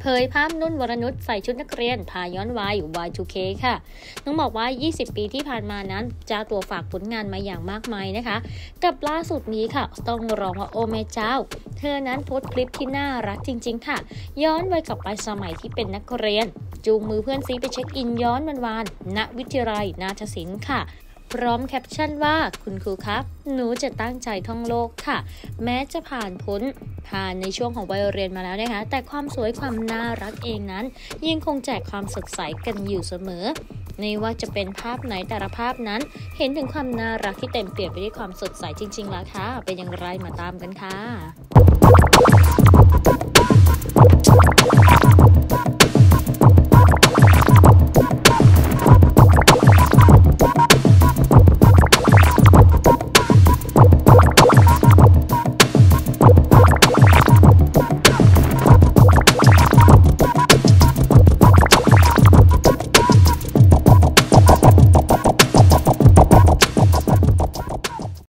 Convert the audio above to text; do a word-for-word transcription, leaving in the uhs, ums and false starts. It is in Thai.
ยภาพนุ่นวรนุชใส่ชุดนักเรียนพาย้อนวัย วาย ทู เค ค่ะต้องบอกว่ายี่สิบปีที่ผ่านมานั้นเจ้าตัวฝากผลงานมาอย่างมากมายนะคะกับล่าสุดนี้ค่ะต้องร้องว่าโอแม่เจ้าเธอนั้นโพสต์คลิปที่น่ารักจริงๆค่ะย้อนวัยกลับไปสมัยที่เป็นนักเรียนจูงมือเพื่อนซีไปเช็คอินย้อนวันวานณวิทยาลัยนาฏศิลป์ค่ะพร้อมแคปชั่นว่าคุณครูครับหนูจะตั้งใจท่องโลกค่ะแม้จะผ่านพ้นผ่านในช่วงของวัยเรียนมาแล้วนะคะแต่ความสวยความน่ารักเองนั้นยังคงแจกความสดใสกันอยู่เสมอไม่ว่าจะเป็นภาพไหนแต่ละภาพนั้นเห็นถึงความน่ารักที่เต็มเปี่ยมไปด้วยความสดใสจริงๆแล้วค่ะเป็นอย่างไรมาตามกันค่ะ